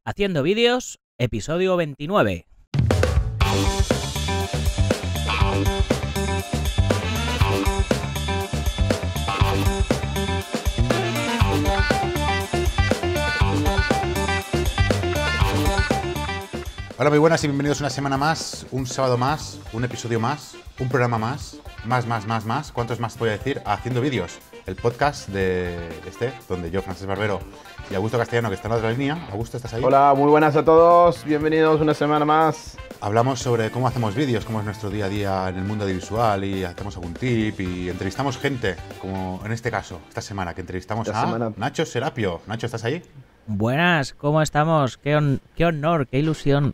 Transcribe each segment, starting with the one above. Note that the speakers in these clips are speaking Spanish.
Haciendo vídeos, episodio 29. Hola, muy buenas y bienvenidos una semana más, un sábado más, un episodio más, un programa más. ¿Cuántos más voy a decir? Haciendo vídeos, el podcast de donde yo, Francesc Barbero, y Augusto Castellano, que está en la otra línea. Augusto, ¿estás ahí? Hola, muy buenas a todos, bienvenidos una semana más. Hablamos sobre cómo hacemos vídeos, cómo es nuestro día a día en el mundo audiovisual y hacemos algún tip y entrevistamos gente, como en este caso, esta semana, que entrevistamos a Nacho Serapio. Nacho, ¿estás ahí? Buenas, ¿cómo estamos? Qué honor, qué ilusión.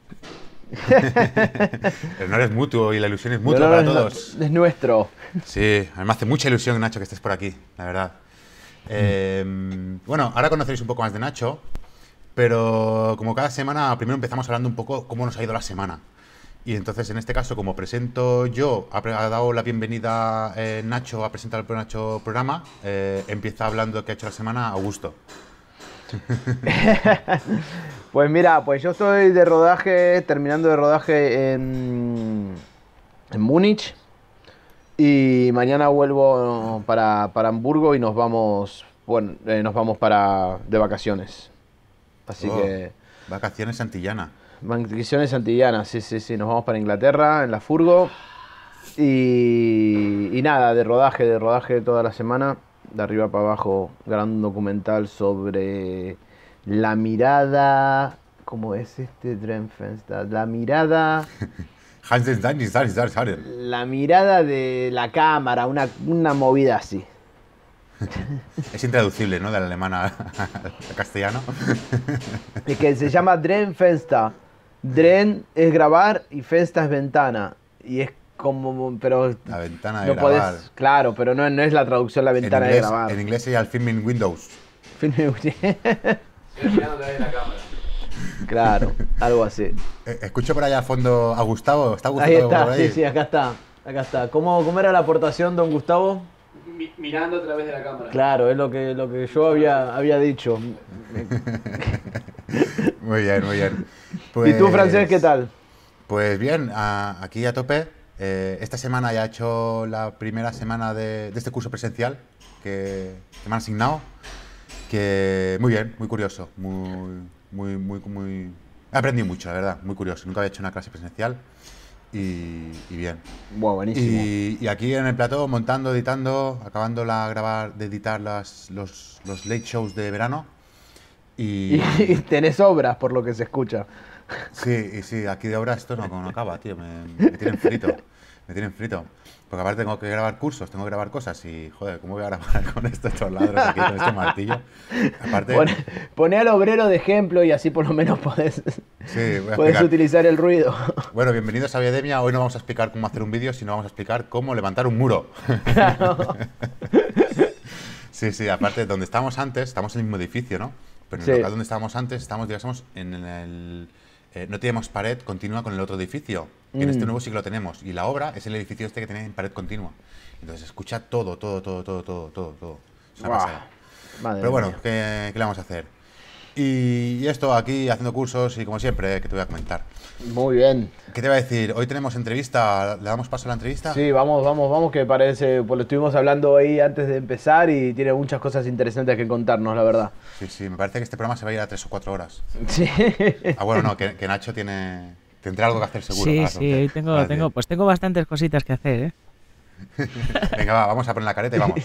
El honor es mutuo y la ilusión es mutua para todos. Es nuestro. Sí, a mí me hace mucha ilusión, Nacho, que estés por aquí, la verdad. Bueno, ahora conoceréis un poco más de Nacho, pero como cada semana, primero empezamos hablando un poco cómo nos ha ido la semana. Y entonces, en este caso, como presento yo, ha dado la bienvenida Nacho a presentar el Nacho programa, empieza hablando de qué ha hecho la semana Augusto. Pues mira, pues yo estoy de rodaje, terminando de rodaje en Múnich. Y mañana vuelvo para Hamburgo y nos vamos, bueno, de vacaciones. Así que... Vacaciones antillanas. Vacaciones antillanas, sí. Nos vamos para Inglaterra, en la furgo. Y nada, de rodaje toda la semana. De arriba para abajo, grabando un documental sobre la mirada... ¿Cómo es Drehfenster? La mirada... La mirada de la cámara, una movida así. Es intraducible, ¿no? Del alemán a castellano. Es que se llama Drehfenster. Drehen es grabar y Fenster es ventana. Y es como... pero la ventana de no grabar. Podés, claro, pero no es la traducción la ventana de grabar. En inglés sería el filming windows. Claro, algo así. Escucho por allá a fondo a Gustavo. ¿Está Gustavo? Ahí está, por ahí? Sí, acá está. ¿Cómo era la aportación, don Gustavo? Mirando a través de la cámara. Claro, es lo que yo había dicho. Muy bien. Pues, ¿Y tú, Francesc, qué tal? Pues bien, aquí a tope. Esta semana ya he hecho la primera semana de este curso presencial que me han asignado. Que muy bien, muy curioso, muy... He aprendido mucho, la verdad, muy curioso. Nunca había hecho una clase presencial y bien. Wow, buenísimo. Y aquí en el plató, montando, editando, acabando de editar los late shows de verano. Y tenés obras, por lo que se escucha. Sí, aquí de obra esto no acaba, tío. Me tienen frito. Porque aparte tengo que grabar cursos, tengo que grabar cosas y, joder, ¿cómo voy a grabar con estos ladros aquí, con este martillo? Aparte... Poné al obrero de ejemplo y así por lo menos podés utilizar el ruido. Bueno, bienvenidos a Viademia. Hoy no vamos a explicar cómo hacer un vídeo, sino vamos a explicar cómo levantar un muro. Claro. Sí, aparte, donde estábamos antes, estamos en el mismo edificio, ¿no? Pero en el local donde estábamos antes, digamos, en el... no teníamos pared continua con el otro edificio. En este nuevo sí que lo tenemos. Y la obra es el edificio que tiene en pared continua. Entonces escucha todo. Es una pasada. Pero bueno, ¿qué le vamos a hacer? Y esto aquí haciendo cursos y como siempre, que te voy a comentar. Muy bien. ¿Qué te iba a decir? Hoy tenemos entrevista. ¿Le damos paso a la entrevista? Sí, vamos, que parece, pues lo estuvimos hablando ahí antes de empezar y tiene muchas cosas interesantes que contarnos, la verdad. Sí, me parece que este programa se va a ir a 3 o 4 horas. Sí. Bueno, no, que Nacho tendrá algo que hacer seguro. Sí, hoy tengo bastantes cositas que hacer, ¿eh? Venga, vamos a poner la careta y vamos.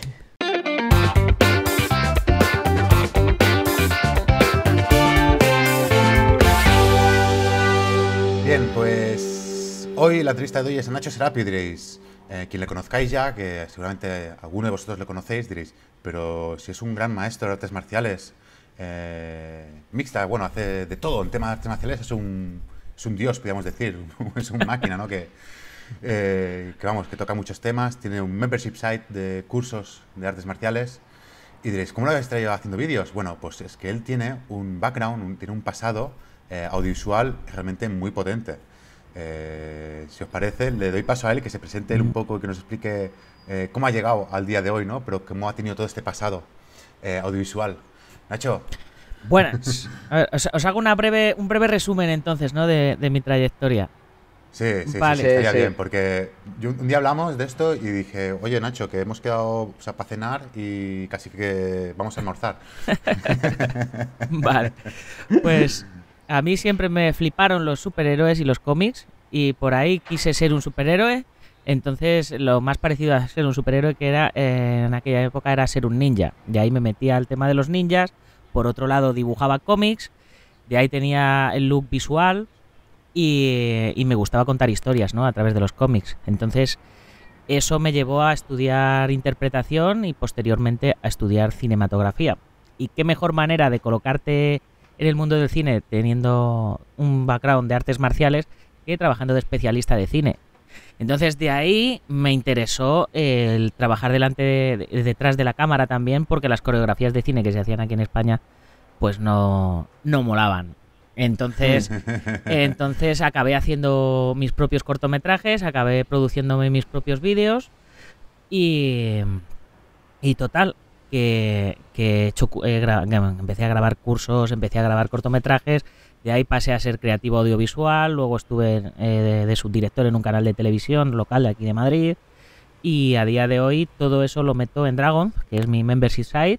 Bien, pues hoy la entrevista de hoy es a Nacho Serapio, diréis. Quien le conozcáis ya, que seguramente alguno de vosotros le conocéis, diréis, pero si es un gran maestro de artes marciales, mixta, bueno, hace de todo en tema de artes marciales, es un dios, podríamos decir, es una máquina, ¿no? Que toca muchos temas, tiene un membership site de cursos de artes marciales. Y diréis, ¿cómo lo habéis traído haciendo vídeos? Bueno, pues es que él tiene un background, tiene un pasado audiovisual realmente muy potente. Si os parece, le doy paso a él, que se presente él un poco y que nos explique cómo ha llegado al día de hoy, ¿no? Pero cómo ha tenido todo este pasado audiovisual. Nacho, Buenas. A ver, os hago un breve resumen entonces, ¿no? De mi trayectoria. Sí, Vale. estaría Sí. bien, porque un día hablamos de esto y dije, oye Nacho, que hemos quedado, o sea, para cenar y casi que vamos a almorzar. Vale. Pues a mí siempre me fliparon los superhéroes y los cómics y por ahí quise ser un superhéroe. Entonces lo más parecido a ser un superhéroe que era en aquella época era ser un ninja. De ahí me metía al tema de los ninjas. Por otro lado dibujaba cómics. De ahí tenía el look visual y me gustaba contar historias, ¿no? A través de los cómics. Entonces eso me llevó a estudiar interpretación y posteriormente a estudiar cinematografía. Y qué mejor manera de colocarte en el mundo del cine teniendo un background de artes marciales que trabajando de especialista de cine. Entonces de ahí me interesó el trabajar detrás de la cámara también, porque las coreografías de cine que se hacían aquí en España pues no molaban. Entonces acabé haciendo mis propios cortometrajes, acabé produciéndome mis propios vídeos y total, que empecé a grabar cursos, empecé a grabar cortometrajes, de ahí pasé a ser creativo audiovisual, luego estuve de subdirector en un canal de televisión local de aquí de Madrid y a día de hoy todo eso lo meto en Dragon, que es mi membership site,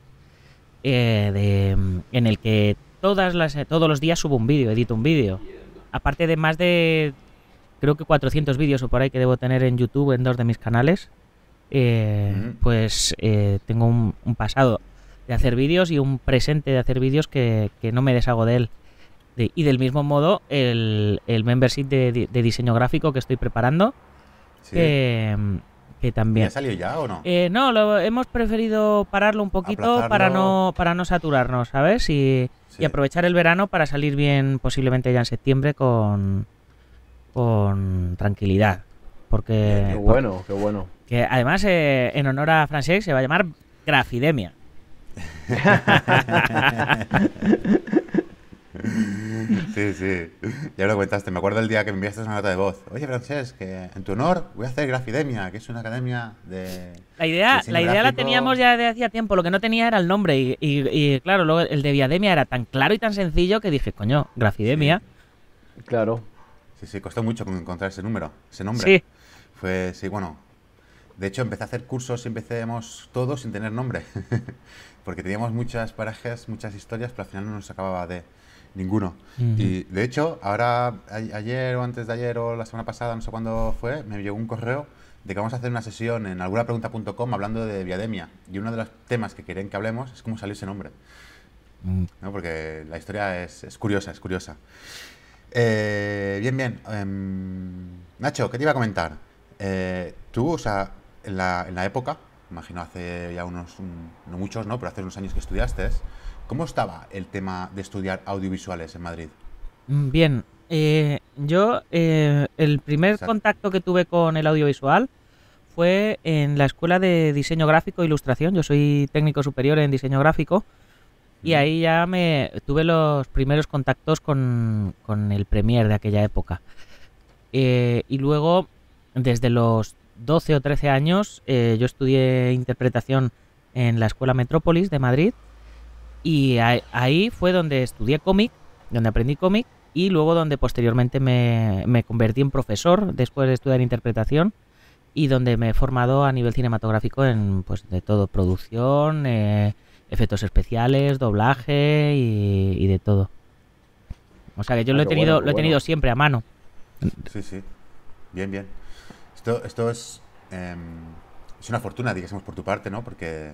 en el que todos los días subo un vídeo, edito un vídeo. Aparte de más de, creo que 400 vídeos o por ahí que debo tener en YouTube en 2 de mis canales, pues tengo un pasado de hacer vídeos y un presente de hacer vídeos que no me deshago de él. Y del mismo modo, el membership de diseño gráfico que estoy preparando, Sí. que también... ¿Ya salió ya o no? No, hemos preferido pararlo un poquito Aplazarlo. para no saturarnos, ¿sabes? Y Sí. aprovechar el verano para salir bien, posiblemente ya en septiembre, con tranquilidad. Porque, Qué bueno, qué bueno. que además, en honor a Francesc, se va a llamar Grafidemia. Sí, ya me lo comentaste. Me acuerdo el día que me enviaste una nota de voz. Oye, Francesc, que en tu honor voy a hacer Grafidemia, que es una academia de La idea diseño la gráfico. teníamos ya de hacía tiempo, lo que no tenía era el nombre. Y claro, luego el de Viademia era tan claro y tan sencillo que dije, coño, Grafidemia. Claro. Sí, costó mucho encontrar ese nombre. Sí. Sí, bueno. De hecho, empecé a hacer cursos y empecemos todos sin tener nombre. Porque teníamos muchas parajes, muchas historias, pero al final no nos acababa de ninguno. Ujú. Y de hecho, ahora, ayer o antes de ayer o la semana pasada, no sé cuándo fue, me llegó un correo de que vamos a hacer una sesión en algunapregunta.com hablando de Viademia. Y uno de los temas que quieren que hablemos es cómo salió ese nombre, ¿no? Porque la historia es curiosa, es curiosa. Bien. Nacho, ¿qué te iba a comentar? Tú, o sea, en la época, imagino hace ya no muchos, ¿no? Pero hace unos años que estudiaste, ¿cómo estaba el tema de estudiar audiovisuales en Madrid? Bien, yo el primer Exacto. contacto que tuve con el audiovisual fue en la escuela de diseño gráfico e ilustración. Yo soy técnico superior en diseño gráfico y ahí ya me tuve los primeros contactos con el Premiere de aquella época. Y luego, desde los 12 o 13 años, yo estudié interpretación en la Escuela Metrópolis de Madrid y ahí fue donde estudié cómic, donde aprendí cómic y luego donde posteriormente me convertí en profesor después de estudiar interpretación y donde me he formado a nivel cinematográfico en pues de todo, producción, efectos especiales, doblaje y de todo. O sea que yo lo he qué tenido, bueno, qué lo he tenido bueno. siempre a mano. Sí. Bien. Esto es una fortuna, digamos, por tu parte, ¿no? Porque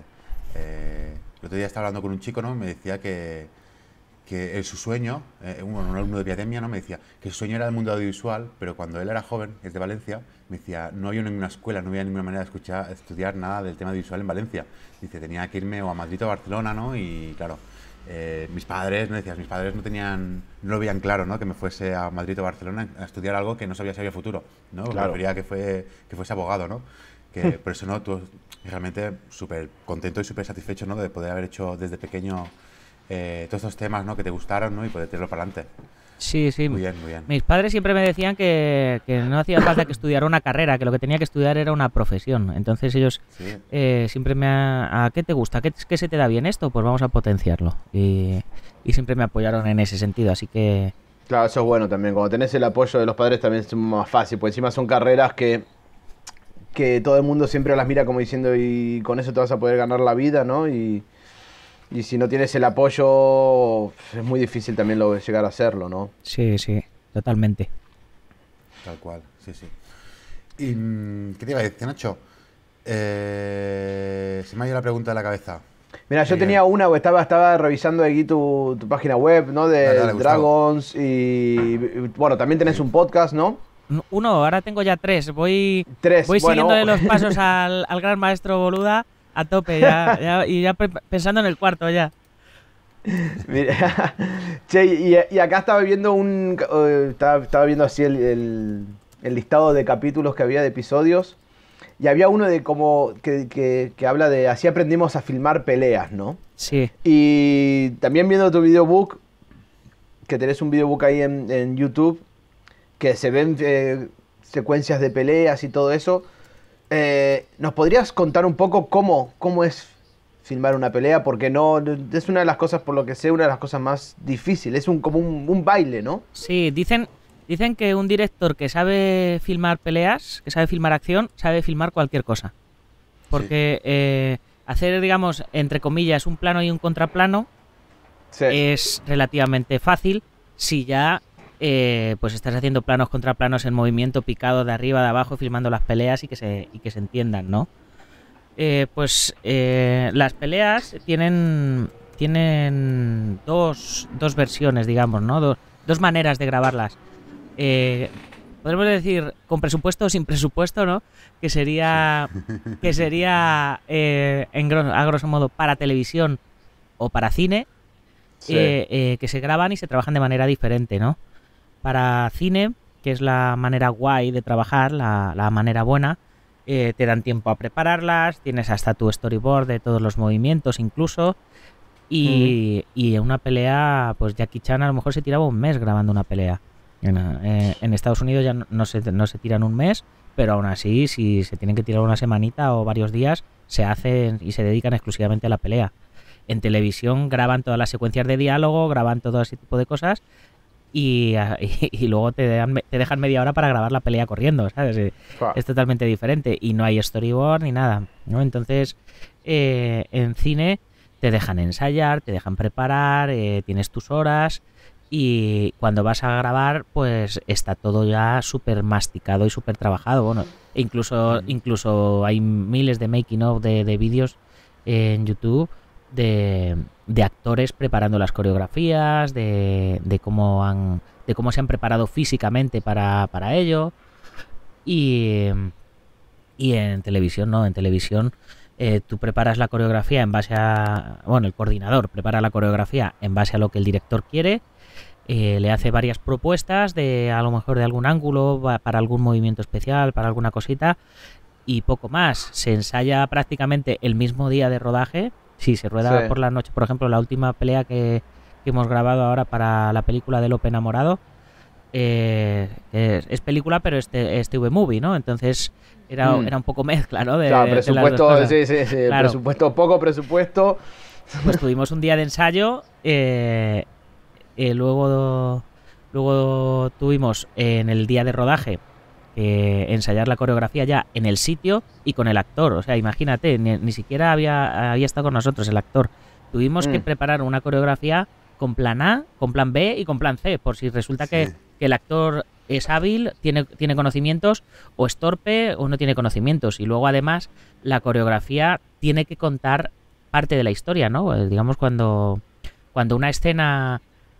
el otro día estaba hablando con un chico, ¿no? Me decía que su sueño, un alumno de Viademia, ¿no? Me decía que su sueño era el mundo audiovisual, pero cuando él era joven, es de Valencia, me decía, no había ninguna escuela, no había ninguna manera de estudiar nada del tema audiovisual en Valencia. Dice, tenía que irme o a Madrid o a Barcelona, ¿no? Y claro, mis padres, ¿no? Decías, mis padres no lo veían claro, ¿no? Que me fuese a Madrid o Barcelona a estudiar algo que no sabía si había futuro, ¿no? Claro. Prefería que fuese abogado, ¿no? Que por eso, ¿no? Tú realmente súper contento y súper satisfecho, ¿no? De poder haber hecho desde pequeño todos estos temas, ¿no? Que te gustaron, ¿no? Y poder tirarlo para adelante. Sí, sí. Muy bien, muy bien. Mis padres siempre me decían que no hacía falta que estudiara una carrera, que lo que tenía que estudiar era una profesión. Entonces ellos Sí. siempre ¿a qué te gusta? ¿Qué se te da bien esto? Pues vamos a potenciarlo. Y siempre me apoyaron en ese sentido, así que... Claro, eso es bueno también. Cuando tenés el apoyo de los padres también es más fácil, porque encima son carreras que todo el mundo siempre las mira como diciendo y con eso te vas a poder ganar la vida, ¿no? Y si no tienes el apoyo es muy difícil también llegar a hacerlo, ¿no? Sí, sí, totalmente. Tal cual, sí, sí. ¿Y qué te iba a decir, Nacho? Se me ha ido la pregunta de la cabeza. Mira, yo Bien. tenía una, estaba revisando aquí tu página web, ¿no? De Dale, Gustavo. Dragons y bueno, también tenés un podcast, ¿no? Uno, ahora tengo ya tres. Voy Tres, voy bueno. siguiéndole los pasos al gran maestro Boluda a tope y ya pensando en el cuarto ya. Mira, che, y acá estaba viendo estaba viendo así el listado de capítulos que había de episodios y había uno de como que habla de así aprendimos a filmar peleas, ¿no? Sí. Y también viendo tu videobook, que tenés un videobook ahí en YouTube, que se ven secuencias de peleas y todo eso. ¿Nos podrías contar un poco cómo es filmar una pelea? Porque no es una de las cosas, por lo que sé, una de las cosas más difíciles. Es como un baile, ¿no? Sí, dicen que un director que sabe filmar peleas, que sabe filmar acción, sabe filmar cualquier cosa. Porque hacer, digamos, entre comillas, un plano y un contraplano Sí. es relativamente fácil si ya pues estás haciendo planos contra planos en movimiento picado de arriba, de abajo, filmando las peleas y que se entiendan, ¿no? Las peleas tienen dos versiones, digamos, ¿no? Dos maneras de grabarlas. Podemos decir con presupuesto o sin presupuesto, ¿no? Que sería a grosso modo para televisión o para cine, Sí. que se graban y se trabajan de manera diferente, ¿no? Para cine, que es la manera guay de trabajar, la manera buena, te dan tiempo a prepararlas, tienes hasta tu storyboard de todos los movimientos incluso, y en una pelea, pues Jackie Chan a lo mejor se tiraba un mes grabando una pelea. En Estados Unidos ya no se tiran un mes, pero aún así, si se tienen que tirar una semanita o varios días, se hacen y se dedican exclusivamente a la pelea. En televisión graban todas las secuencias de diálogo, graban todo ese tipo de cosas y luego te dejan media hora para grabar la pelea corriendo, ¿sabes? Es totalmente diferente y no hay storyboard ni nada, ¿no? Entonces, en cine te dejan ensayar, te dejan preparar, tienes tus horas y cuando vas a grabar, pues está todo ya súper masticado y súper trabajado. Bueno, incluso hay miles de making of de vídeos en YouTube de actores preparando las coreografías, de cómo se han preparado físicamente para ello. Y en televisión no, en televisión tú preparas la coreografía en base a... Bueno, el coordinador prepara la coreografía en base a lo que el director quiere, le hace varias propuestas a lo mejor de algún ángulo, para algún movimiento especial, para alguna cosita, y poco más. Se ensaya prácticamente el mismo día de rodaje. Sí, se rueda por la noche. Por ejemplo, la última pelea que hemos grabado ahora para la película de Lope Enamorado, es película, pero es TV Movie, ¿no? Entonces era un poco mezcla, ¿no? Claro, presupuesto, sí, claro. Poco presupuesto. Pues tuvimos un día de ensayo, luego tuvimos en el día de rodaje ensayar la coreografía ya en el sitio y con el actor. O sea, imagínate, ni siquiera había estado con nosotros el actor. Tuvimos que preparar una coreografía con plan A, con plan B y con plan C, por si resulta que el actor es hábil, tiene conocimientos, o es torpe o no tiene conocimientos. Y luego además la coreografía tiene que contar parte de la historia, ¿no? Digamos, cuando una escena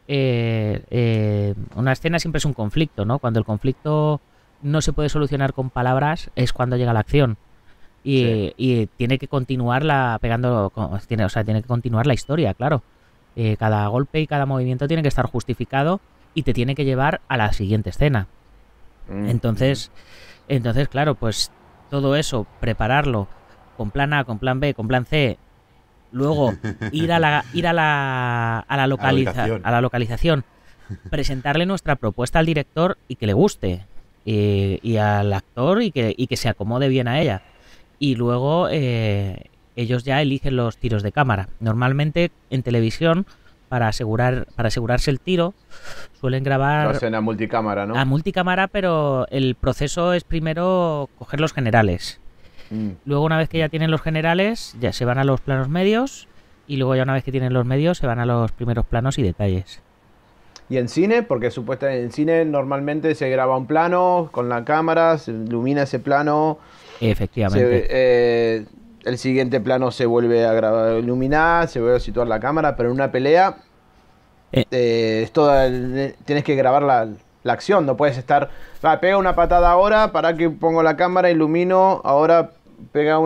siempre es un conflicto, ¿no? Cuando el conflicto no se puede solucionar con palabras es cuando llega la acción y tiene que continuar tiene que continuar la historia, claro. Cada golpe y cada movimiento tiene que estar justificado y te tiene que llevar a la siguiente escena. Entonces, claro, pues todo eso, prepararlo con plan A, con plan B, con plan C, luego ir a la localización, presentarle nuestra propuesta al director y que le guste, y al actor y que se acomode bien a ella. Y luego ellos ya eligen los tiros de cámara. Normalmente en televisión, para asegurarse el tiro, suelen grabar... Lo hacen a multicámara, ¿no? A multicámara, pero el proceso es primero coger los generales. Luego, una vez que ya tienen los generales, ya se van a los planos medios, y luego ya una vez que tienen los medios, se van a los primeros planos y detalles. ¿Y en cine? Porque supuestamente en cine normalmente se graba un plano con la cámara, se ilumina ese plano. Efectivamente. El siguiente plano se vuelve a grabar, iluminar, se vuelve a situar la cámara, pero en una pelea es toda, tienes que grabar la acción, no puedes estar, pega una patada ahora, para que pongo la cámara, ilumino, ahora pega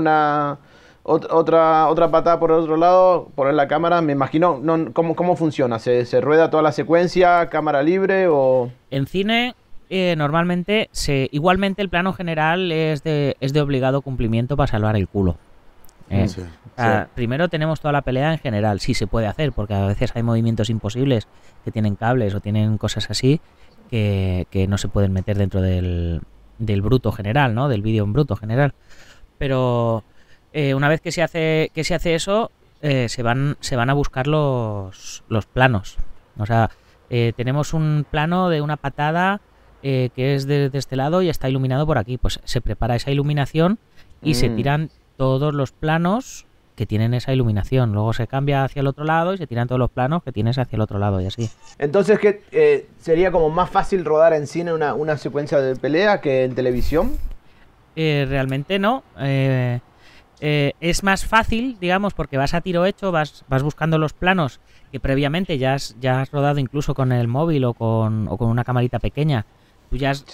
otra patada por el otro lado, poner la cámara, me imagino, no, ¿cómo funciona? ¿Se rueda toda la secuencia, cámara libre o...? En cine... normalmente, igualmente el plano general es de obligado cumplimiento para salvar el culo. Primero tenemos toda la pelea en general, sí se puede hacer, porque a veces hay movimientos imposibles que tienen cables o tienen cosas así que no se pueden meter dentro del bruto general, ¿no? Del vídeo en bruto general. Pero una vez que se hace eso, se van a buscar los planos. O sea, tenemos un plano de una patada que es de este lado y está iluminado por aquí. Pues se prepara esa iluminación y se tiran todos los planos que tienen esa iluminación. Luego se cambia hacia el otro lado y se tiran todos los planos que tienes hacia el otro lado y así. Entonces, ¿qué sería como más fácil rodar en cine una secuencia de pelea que en televisión? Realmente no. Es más fácil, digamos, porque vas a tiro hecho, vas buscando los planos que previamente ya has rodado incluso con el móvil o con una camarita pequeña. Tú ya has,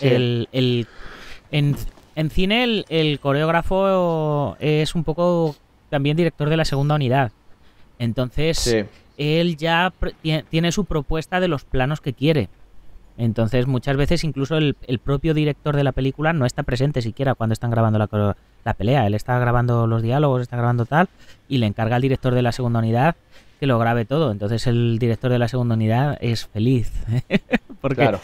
en cine el coreógrafo es un poco también director de la segunda unidad. Entonces él ya tiene su propuesta de los planos que quiere. Entonces muchas veces incluso el propio director de la película no está presente siquiera cuando están grabando la pelea. Él está grabando los diálogos, está grabando tal, y le encarga al director de la segunda unidad que lo grabe todo. Entonces el director de la segunda unidad es feliz. Porque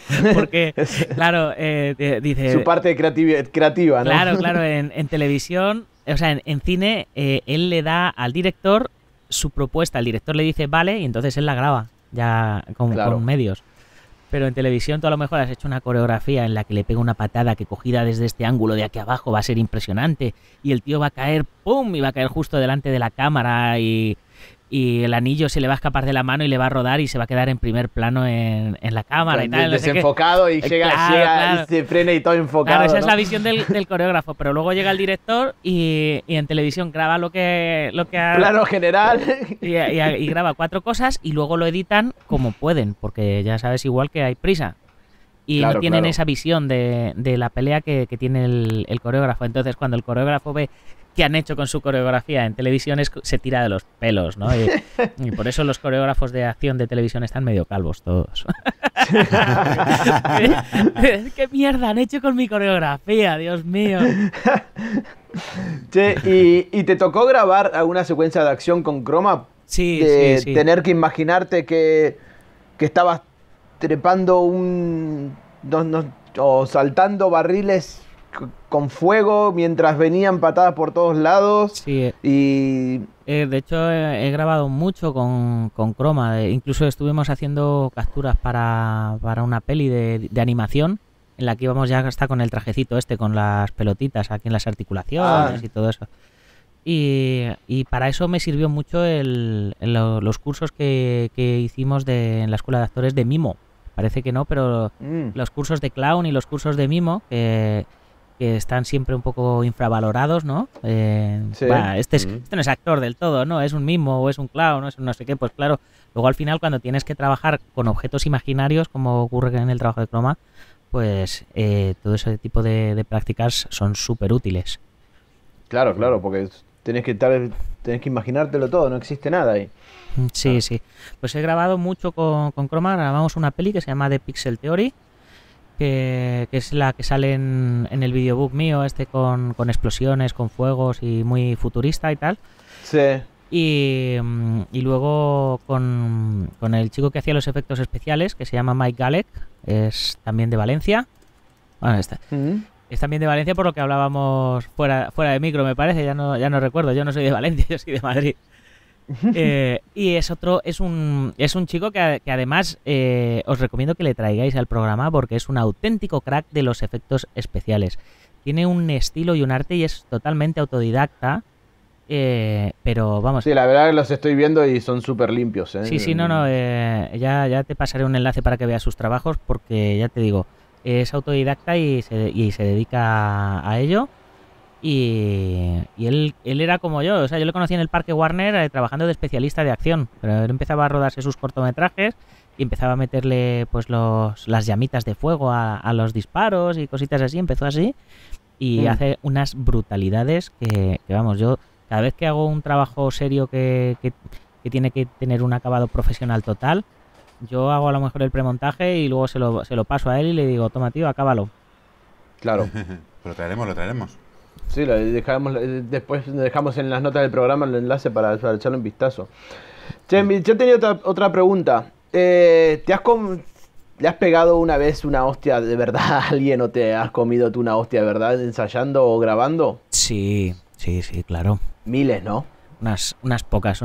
dice... Su parte creativa, ¿no? Claro, en televisión, o sea, en cine, él le da al director su propuesta. El director le dice vale, y entonces él la graba ya con medios. Pero en televisión tú a lo mejor has hecho una coreografía en la que le pega una patada que cogida desde este ángulo de aquí abajo va a ser impresionante, y el tío va a caer, ¡pum!, y va a caer justo delante de la cámara, y el anillo se le va a escapar de la mano y le va a rodar y se va a quedar en primer plano en la cámara y tal. Desenfocado y llega y se frena y todo enfocado. Claro, esa es ¿no? la visión del coreógrafo, pero luego llega el director y en televisión graba lo que ha... Plano general. Y graba 4 cosas y luego lo editan como pueden, porque ya sabes igual que hay prisa. Y no tienen esa visión de la pelea que tiene el coreógrafo. Entonces cuando el coreógrafo ve qué han hecho con su coreografía en televisión se tira de los pelos, ¿no? Y por eso los coreógrafos de acción de televisión están medio calvos todos. ¿Qué mierda han hecho con mi coreografía? Dios mío. Che, ¿y te tocó grabar alguna secuencia de acción con croma? Sí. Tener que imaginarte que estabas trepando o saltando barriles con fuego mientras venían patadas por todos lados. Sí. Y de hecho he grabado mucho con croma. Incluso estuvimos haciendo capturas para una peli de animación en la que íbamos ya hasta con el trajecito con las pelotitas aquí en las articulaciones y todo eso. Y para eso me sirvió mucho los cursos que hicimos en la escuela de actores de mimo. Parece que no, pero los cursos de clown y los cursos de mimo que están siempre un poco infravalorados, ¿no? Este no es actor del todo, ¿no? Es un mimo o es un clown, o es un no sé qué. Pues claro, luego al final cuando tienes que trabajar con objetos imaginarios, como ocurre en el trabajo de croma, pues todo ese tipo de prácticas son súper útiles. Claro, porque tenés que imaginártelo todo, no existe nada ahí. Sí. Pues he grabado mucho con croma. Grabamos una peli que se llama The Pixel Theory, que es la que sale en el videobook mío, con explosiones, con fuegos y muy futurista y tal. Sí. Y luego con el chico que hacía los efectos especiales, que se llama Mike Galek, es también de Valencia. Bueno, es también de Valencia por lo que hablábamos fuera de micro, me parece, ya no recuerdo, yo no soy de Valencia, yo soy de Madrid. Y es un chico que además os recomiendo que le traigáis al programa porque es un auténtico crack de los efectos especiales. Tiene un estilo y un arte y es totalmente autodidacta. Pero vamos. Sí, la verdad que los estoy viendo y son súper limpios. Sí, no. Ya te pasaré un enlace para que veas sus trabajos porque ya te digo, es autodidacta y se dedica a ello. Y él era como yo, o sea, yo le conocí en el Parque Warner trabajando de especialista de acción. Pero él empezaba a rodarse sus cortometrajes y empezaba a meterle pues las llamitas de fuego a los disparos y cositas así. Empezó así y hace unas brutalidades que vamos, yo cada vez que hago un trabajo serio que tiene que tener un acabado profesional total, yo hago a lo mejor el premontaje y luego se lo paso a él y le digo, toma tío, acábalo. Claro. Lo traeremos. Sí, después dejamos en las notas del programa el enlace para echarle un vistazo. Che, yo tenía otra pregunta. ¿Le has pegado una vez una hostia de verdad a alguien o te has comido tú una hostia de verdad ensayando o grabando? Sí, claro. Miles, ¿no? Unas pocas.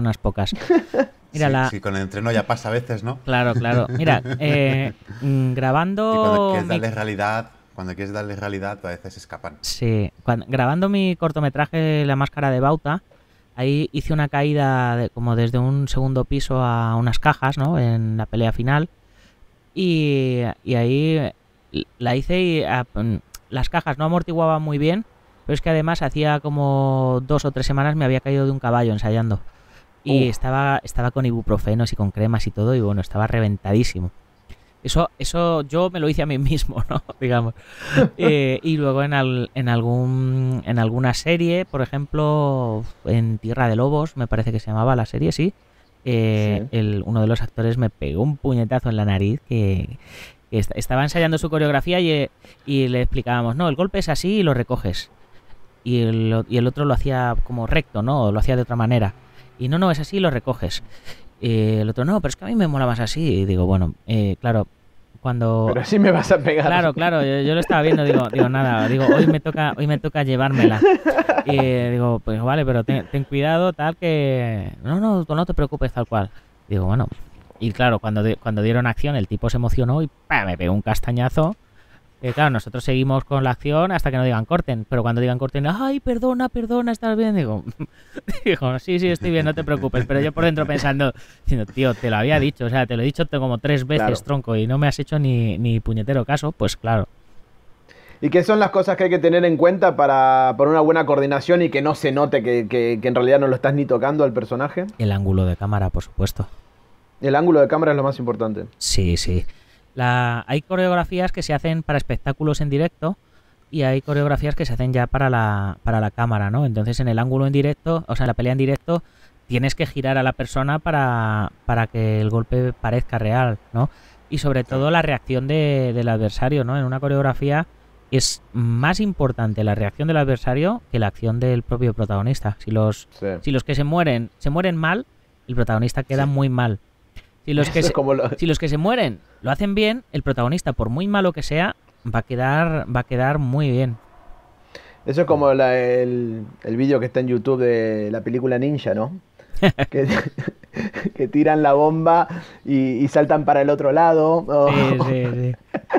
Mira, sí, con el entreno ya pasa a veces, ¿no? Claro. Mira, grabando... Y cuando quieres darle realidad, a veces escapan. Sí, grabando mi cortometraje La Máscara de Bauta, ahí hice una caída como desde un segundo piso a unas cajas, ¿no? En la pelea final. Y ahí la hice y las cajas no amortiguaban muy bien. Pero es que además hacía como 2 o 3 semanas me había caído de un caballo ensayando. Y estaba con ibuprofenos y con cremas y todo, y bueno, estaba reventadísimo. Eso yo me lo hice a mí mismo, ¿no? Digamos. Y luego en alguna serie, por ejemplo, en Tierra de Lobos, me parece que se llamaba la serie, sí. Uno de los actores me pegó un puñetazo en la nariz que estaba ensayando su coreografía y le explicábamos, no, el golpe es así y lo recoges. Y el otro lo hacía como recto, ¿no? Lo hacía de otra manera. Y no, es así y lo recoges. El otro, no, pero es que a mí me mola más así. Y digo, bueno, claro, cuando... Pero así me vas a pegar. Claro, yo lo estaba viendo, digo, nada, hoy me toca llevármela. Y digo, pues vale, pero ten cuidado, tal que... No, tú no te preocupes, tal cual. Digo, bueno... Y claro, cuando dieron acción, el tipo se emocionó y me pegó un castañazo. Claro, nosotros seguimos con la acción hasta que no digan corten, pero cuando digan corten, ay, perdona, ¿estás bien? Digo, sí, estoy bien, no te preocupes, pero yo por dentro pensando, diciendo, tío, te lo había dicho, o sea, te lo he dicho como 3 veces, claro. Tronco, y no me has hecho ni puñetero caso, pues claro. ¿Y qué son las cosas que hay que tener en cuenta para una buena coordinación y que no se note que en realidad no lo estás ni tocando al personaje? El ángulo de cámara, por supuesto. El ángulo de cámara es lo más importante. Sí. Hay coreografías que se hacen para espectáculos en directo y hay coreografías que se hacen ya para la cámara, ¿no? Entonces en el ángulo en directo, o sea, en la pelea en directo, tienes que girar a la persona para que el golpe parezca real, ¿no? Y sobre todo la reacción del adversario, ¿no? En una coreografía es más importante la reacción del adversario que la acción del propio protagonista. Si los que se mueren mal, el protagonista queda muy mal. Si los que se mueren lo hacen bien, el protagonista, por muy malo que sea, va a quedar muy bien. Eso es como el vídeo que está en YouTube de la película Ninja, ¿no? que tiran la bomba y saltan para el otro lado. Oh. Sí.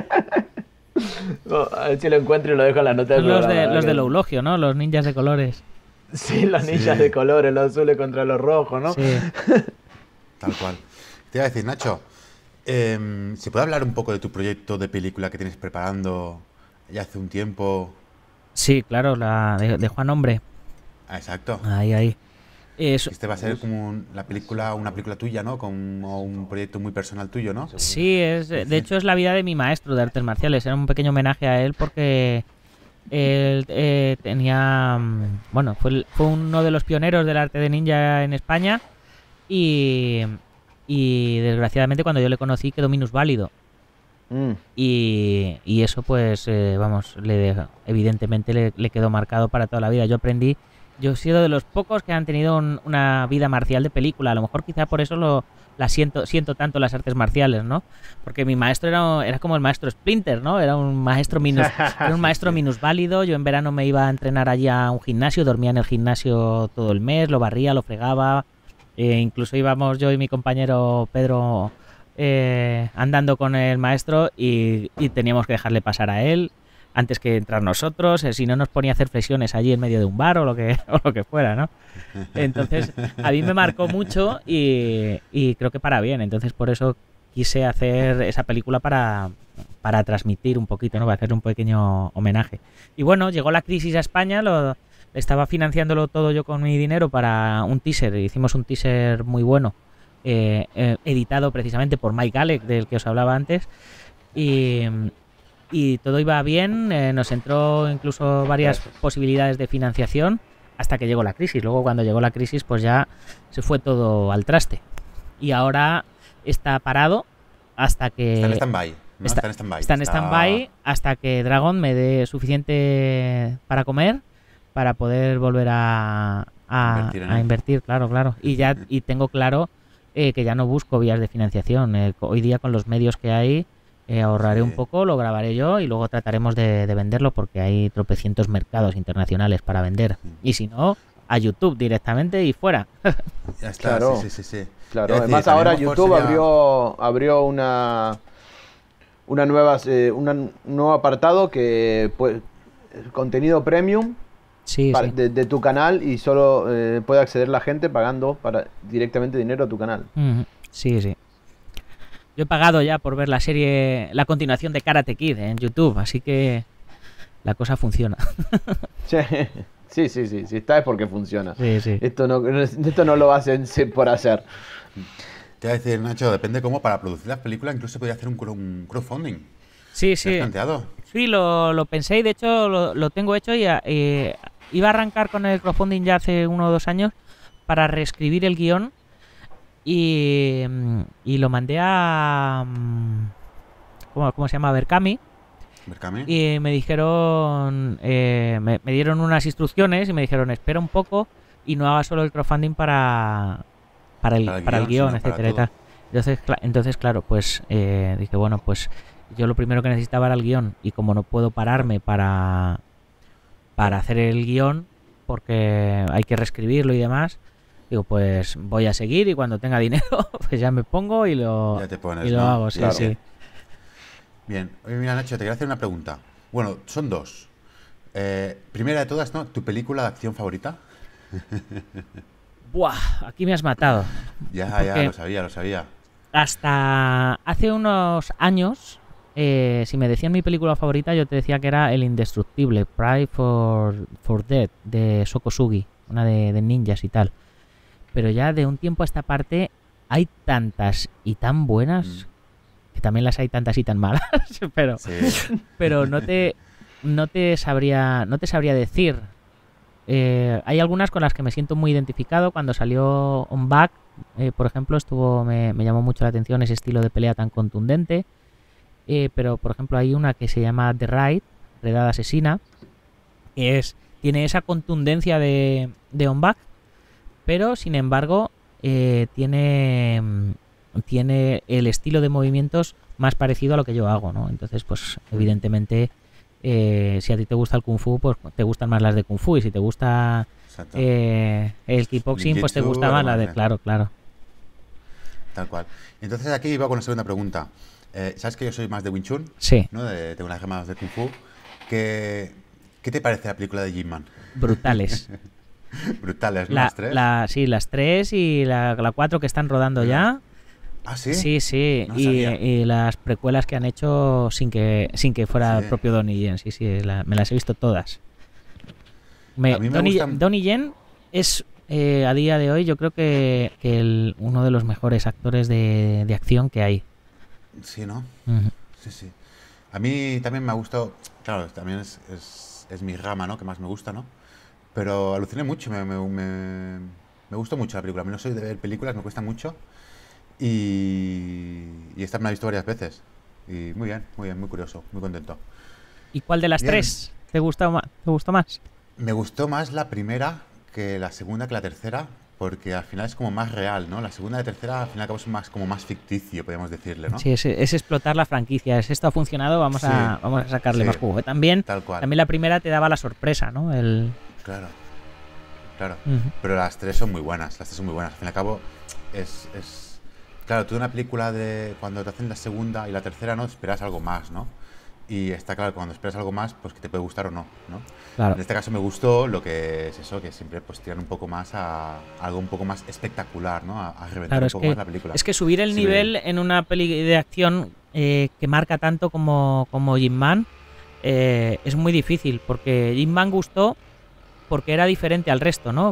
A ver si lo encuentro y lo dejo en la nota del programa. Los del eulogio, ¿no? Los ninjas de colores. Sí, los ninjas de colores, los azules contra los rojos, ¿no? Sí. Tal cual. Te iba a decir, Nacho, ¿se puede hablar un poco de tu proyecto de película que tienes preparando ya hace un tiempo? Sí, claro, la de Juan Hombre. Ah, exacto. Ahí. Este va a ser como una película tuya, ¿no? Como un proyecto muy personal tuyo, ¿no? Sí, de hecho es la vida de mi maestro de artes marciales. Era un pequeño homenaje a él porque él tenía... Bueno, fue uno de los pioneros del arte de ninja en España y desgraciadamente cuando yo le conocí quedó minusválido. Y eso pues, evidentemente le quedó marcado para toda la vida. Yo aprendí Yo he sido de los pocos que han tenido una vida marcial de película. A lo mejor quizá por eso siento tanto las artes marciales, ¿no? Porque mi maestro era como el maestro Splinter, ¿no? Era un maestro era un maestro minusválido. Yo en verano me iba a entrenar allí a un gimnasio, dormía en el gimnasio todo el mes, lo barría, lo fregaba. Incluso íbamos yo y mi compañero Pedro andando con el maestro y teníamos que dejarle pasar a él antes que entrar nosotros, si no nos ponía a hacer flexiones allí en medio de un bar o lo que fuera, ¿no? Entonces, a mí me marcó mucho y creo que para bien. Entonces, por eso quise hacer esa película para transmitir un poquito, ¿no? Para hacer un pequeño homenaje. Y bueno, llegó la crisis a España, estaba financiándolo todo yo con mi dinero para un teaser. Hicimos un teaser muy bueno, editado precisamente por Mike Alec, del que os hablaba antes. Y todo iba bien, nos entró incluso varias posibilidades de financiación hasta que llegó la crisis. Luego cuando llegó la crisis pues ya se fue todo al traste. Y ahora está parado hasta que... Está en stand-by. ¿No? Está en stand-by hasta que Dragon me dé suficiente para comer para poder volver a invertir, claro. Y tengo claro que ya no busco vías de financiación. Hoy día con los medios que hay... ahorraré un poco, lo grabaré yo y luego trataremos de venderlo porque hay tropecientos mercados internacionales para vender. Y si no, a YouTube directamente y fuera. Ya está, claro. Sí. Claro, Es además decir, ahora sería... YouTube abrió un nuevo apartado que contenido premium Sí. de tu canal y solo puede acceder la gente pagando directamente dinero a tu canal. Sí. Yo he pagado ya por ver la continuación de Karate Kid en YouTube, así que la cosa funciona. Sí, si está es porque funciona. Sí. Esto no lo hacen por hacer. Te voy a decir, Nacho, depende cómo para producir las películas incluso se podría hacer un crowdfunding. Sí. ¿Te has planteado? Sí, lo pensé y de hecho lo tengo hecho y iba a arrancar con el crowdfunding ya hace 1 o 2 años para reescribir el guión. Y lo mandé a... ¿Cómo se llama? Berkami. Y me dijeron... me dieron unas instrucciones y me dijeron espera un poco y no hagas solo el crowdfunding para el guión, etcétera y tal. Entonces, claro, pues dije, bueno, pues yo lo primero que necesitaba era el guión y como no puedo pararme para hacer el guión porque hay que reescribirlo y demás... Digo, pues voy a seguir y cuando tenga dinero, pues ya me pongo y lo hago. Sí, claro. Sí. Bien. Oye, mira, Nacho, te quería hacer una pregunta. Bueno, son 2. Primera de todas, ¿no? ¿Tu película de acción favorita? Buah, aquí me has matado. Ya, lo sabía. Hasta hace unos años, si me decían mi película favorita, yo te decía que era El Indestructible, Pride for Dead, de Sokosugi, una de ninjas y tal. Pero ya de un tiempo a esta parte hay tantas y tan buenas que también las hay tantas y tan malas, pero no te sabría decir. Hay algunas con las que me siento muy identificado. Cuando salió On Back, por ejemplo, me llamó mucho la atención ese estilo de pelea tan contundente. Pero por ejemplo hay una que se llama The Raid, Redada Asesina, que tiene esa contundencia de On Back, pero sin embargo tiene el estilo de movimientos más parecido a lo que yo hago, ¿no? Entonces, pues evidentemente, si a ti te gusta el Kung Fu, pues te gustan más las de Kung Fu, y si te gusta el kickboxing, pues te gusta más la de... Claro. Tal cual. Entonces aquí iba con la segunda pregunta. ¿Sabes que yo soy más de Wing Chun? Sí. ¿No? Tengo una gema más de Kung Fu. ¿Qué te parece la película de Ip Man? Brutales. Brutales, ¿no? Las 3. Sí, las 3 y la 4 que están rodando ya. ¿Ah, sí? Sí. No y las precuelas que han hecho sin que fuera el propio Donnie Yen. Sí, me las he visto todas. Donnie Yen es, a día de hoy, yo creo que uno de los mejores actores de acción que hay. Sí, ¿no? Uh-huh. Sí. A mí también me ha gustado, claro, también es mi rama, ¿no? Que más me gusta, ¿no? Pero aluciné mucho, me gustó mucho la película. A mí no soy de ver películas, me cuesta mucho. Y esta me la he visto varias veces. Y muy bien, muy curioso, muy contento. ¿Y cuál de las 3 te gustó más? Me gustó más la primera, que la segunda que la tercera, porque al final es como más real, ¿no? La segunda y la tercera al final y al cabo es más, como más ficticio, podríamos decirle, ¿no? Sí, es explotar la franquicia. Es esto ha funcionado, vamos a sacarle más jugo. También la primera te daba la sorpresa, ¿no? Claro. Pero las tres son muy buenas. Las tres son muy buenas. Al fin y al cabo, claro, tú en una película de cuando te hacen la segunda y la tercera, ¿no? Esperas algo más, ¿no? Y está claro que cuando esperas algo más, pues que te puede gustar o no, ¿no? Claro. En este caso me gustó lo que es eso, que siempre pues tiran un poco más a algo un poco más espectacular, ¿no? A reventar un poco más la película. Es que subir el nivel en una peli de acción que marca tanto como Ip Man es muy difícil, porque Ip Man gustó porque era diferente al resto, ¿no?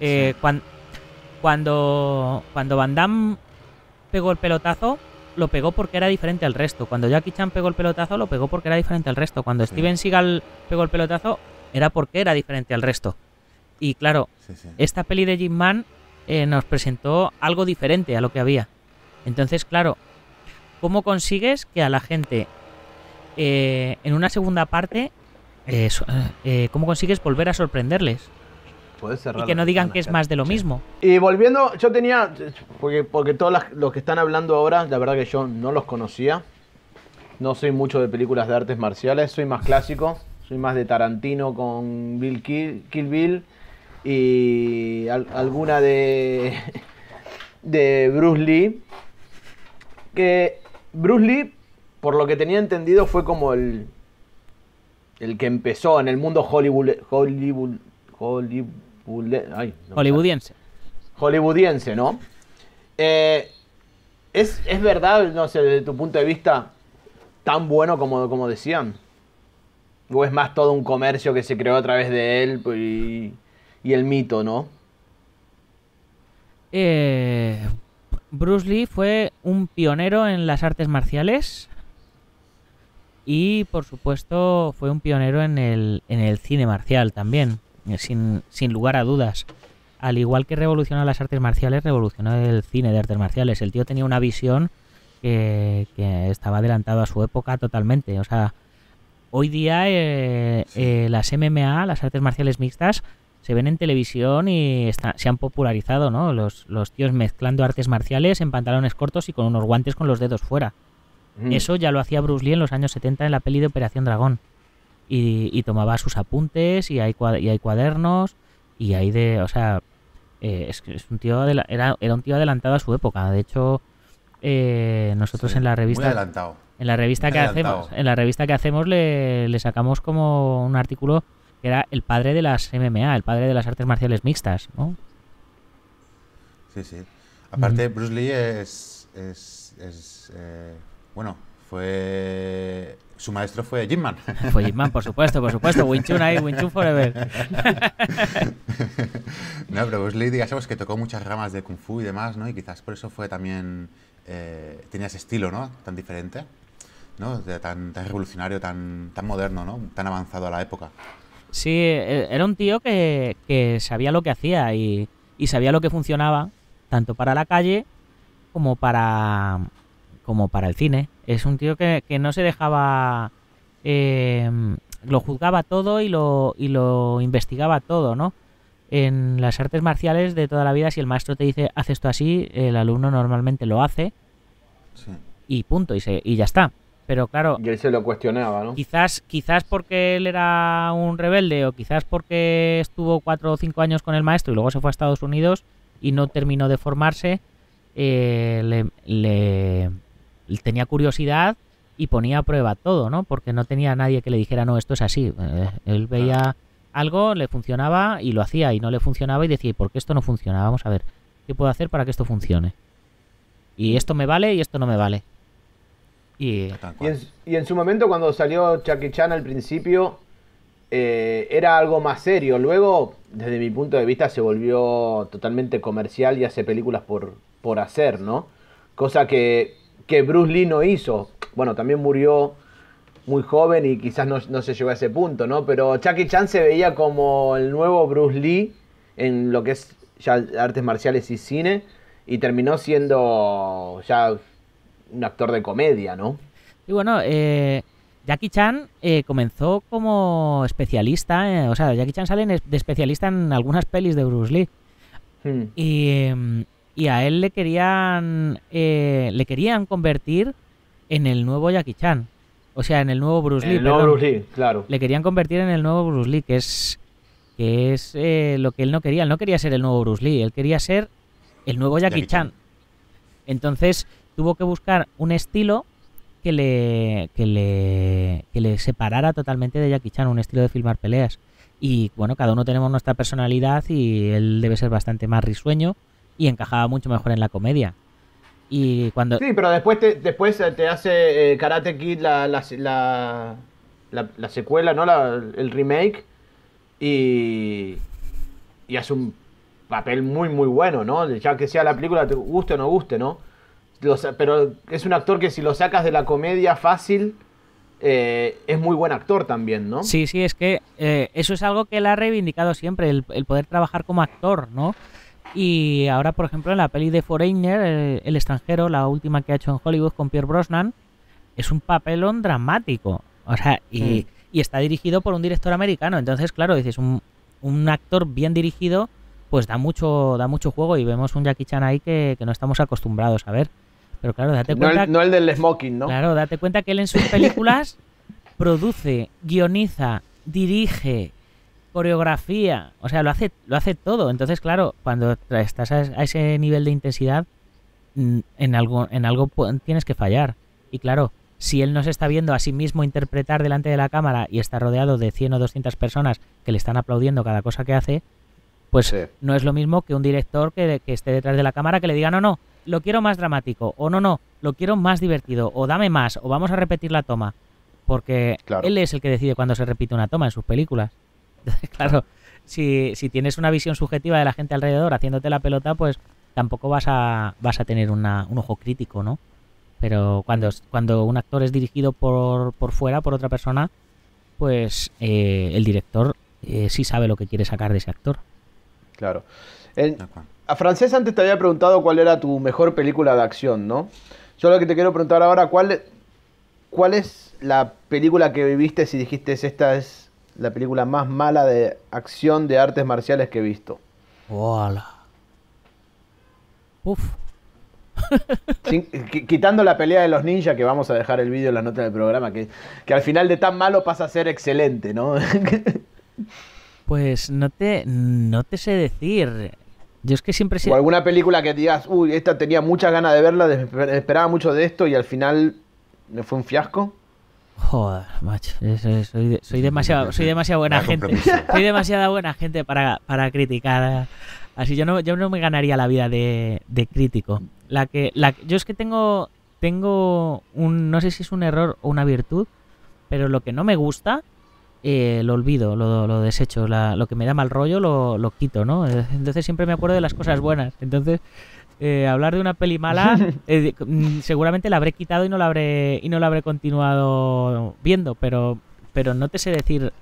Cuando Van Damme pegó el pelotazo, lo pegó porque era diferente al resto. Cuando Jackie Chan pegó el pelotazo, lo pegó porque era diferente al resto. Cuando Steven Seagal pegó el pelotazo, era porque era diferente al resto. Y claro, esta peli de Ip Man nos presentó algo diferente a lo que había. Entonces, claro, ¿cómo consigues que a la gente en una segunda parte, cómo consigues volver a sorprenderles? Y que no digan que es más de lo mismo. Y volviendo, yo tenía, porque todos los que están hablando ahora, la verdad que yo no los conocía. No soy mucho de películas de artes marciales, soy más clásico. Soy más de Tarantino con Kill Bill y alguna de Bruce Lee. Que Bruce Lee, por lo que tenía entendido, fue como el que empezó en el mundo hollywoodiense, ¿no? ¿Es verdad, no sé, desde tu punto de vista, tan bueno como decían? ¿O es más todo un comercio que se creó a través de él y el mito, ¿no? Bruce Lee fue un pionero en las artes marciales y, por supuesto, fue un pionero en el cine marcial también, sin lugar a dudas. Al igual que revolucionó las artes marciales, revolucionó el cine de artes marciales. El tío tenía una visión que estaba adelantado a su época totalmente. O sea, hoy día las MMA, las artes marciales mixtas, se ven en televisión y se han popularizado, ¿no? Los tíos mezclando artes marciales en pantalones cortos y con unos guantes con los dedos fuera. Eso ya lo hacía Bruce Lee en los años 70 en la peli de Operación Dragón. Y tomaba sus apuntes y hay cuadernos y hay o sea, es un tío era un tío adelantado a su época. De hecho, nosotros en la revista... Muy adelantado. En la revista que hacemos le sacamos como un artículo que era el padre de las MMA, el padre de las artes marciales mixtas, ¿no? Sí. Aparte, Bruce Lee bueno, su maestro fue Ip Man. Fue Ip Man, por supuesto. Wing Chun ahí, Wing Chun forever. No, pero Bruce Lee, digamos que tocó muchas ramas de Kung Fu y demás, ¿no? Y quizás por eso fue también... tenía ese estilo, ¿no? Tan diferente, ¿no? Tan revolucionario, tan moderno, ¿no? Tan avanzado a la época. Sí, era un tío que sabía lo que hacía y sabía lo que funcionaba, tanto para la calle como para el cine. Es un tío que no se dejaba... lo juzgaba todo y lo investigaba todo, ¿no? En las artes marciales de toda la vida, si el maestro te dice haz esto así, el alumno normalmente lo hace y punto, y ya está. Pero claro... Y él se lo cuestionaba, ¿no? Quizás porque él era un rebelde o quizás porque estuvo 4 o 5 años con el maestro y luego se fue a Estados Unidos y no terminó de formarse, tenía curiosidad y ponía a prueba todo, ¿no? Porque no tenía nadie que le dijera, no, esto es así. Él veía algo, le funcionaba y lo hacía, y no le funcionaba y decía, ¿y por qué esto no funciona? Vamos a ver, ¿qué puedo hacer para que esto funcione? Y esto me vale y esto no me vale. Y en su momento, cuando salió Jackie Chan al principio, era algo más serio. Luego, desde mi punto de vista, se volvió totalmente comercial y hace películas por hacer, ¿no? Cosa que Bruce Lee no hizo. Bueno, también murió muy joven y quizás no se llegó a ese punto, ¿no? Pero Jackie Chan se veía como el nuevo Bruce Lee en lo que es ya artes marciales y cine, y terminó siendo ya un actor de comedia, ¿no? Y bueno, Jackie Chan comenzó como especialista, o sea, Jackie Chan sale de especialista en algunas pelis de Bruce Lee. Y a él le querían convertir en el nuevo Jackie Chan. O sea, en el nuevo Bruce Lee. El nuevo Bruce Lee, claro. Le querían convertir en el nuevo Bruce Lee, que es lo que él no quería. Él no quería ser el nuevo Bruce Lee, él quería ser el nuevo Jackie Chan. Entonces tuvo que buscar un estilo que le separara totalmente de Jackie Chan, un estilo de filmar peleas. Y bueno, cada uno tenemos nuestra personalidad y él debe ser bastante más risueño y encajaba mucho mejor en la comedia. Y cuando... Sí, pero después te hace Karate Kid la secuela, ¿no? El remake. Y hace un papel muy, muy bueno, ¿no? Ya que sea la película, te guste o no guste, ¿no? Pero es un actor que si lo sacas de la comedia fácil, es muy buen actor también, ¿no? Sí, es que eso es algo que él ha reivindicado siempre, el poder trabajar como actor, ¿no? Y ahora, por ejemplo, en la peli de Foreigner, El extranjero, la última que ha hecho en Hollywood con Pierce Brosnan, es un papelón dramático. O sea, y está dirigido por un director americano. Entonces, claro, dices, un actor bien dirigido, pues da mucho juego y vemos un Jackie Chan ahí que no estamos acostumbrados a ver. Pero claro, date cuenta... No el del smoking, ¿no? Claro, date cuenta que él en sus películas produce, guioniza, dirige, coreografía, o sea, lo hace todo. Entonces, claro, cuando estás a ese nivel de intensidad, en algo tienes que fallar. Y claro, si él no se está viendo a sí mismo interpretar delante de la cámara y está rodeado de 100 o 200 personas que le están aplaudiendo cada cosa que hace, pues sí, no es lo mismo que un director que esté detrás de la cámara que le diga, no, lo quiero más dramático, o no, lo quiero más divertido, o dame más, o vamos a repetir la toma. Porque claro, él es el que decide cuándo se repite una toma en sus películas. Entonces, claro, si tienes una visión subjetiva de la gente alrededor haciéndote la pelota, pues tampoco vas a tener un ojo crítico, ¿no? Pero cuando un actor es dirigido por fuera, por otra persona, pues el director sí sabe lo que quiere sacar de ese actor. Claro. A Francés antes te había preguntado cuál era tu mejor película de acción, ¿no? Yo lo que te quiero preguntar ahora, ¿cuál es la película que viviste si dijiste esta es la película más mala de acción de artes marciales que he visto? ¡Hola! ¡Uf! Quitando la pelea de los ninjas, que vamos a dejar el vídeo en la nota del programa, que al final de tan malo pasa a ser excelente, ¿no? Pues no te sé decir. Yo es que siempre... O alguna película que digas, uy, esta tenía muchas ganas de verla, esperaba mucho de esto y al final me fue un fiasco. Joder, macho, soy demasiado buena gente. Soy demasiada buena gente para criticar. Así yo no me ganaría la vida de crítico. Yo es que tengo no sé si es un error o una virtud, pero lo que no me gusta lo olvido, lo desecho, lo que me da mal rollo lo quito, ¿no? Entonces siempre me acuerdo de las cosas buenas. Entonces hablar de una peli mala seguramente la habré quitado y no la habré continuado viendo, pero no te sé decir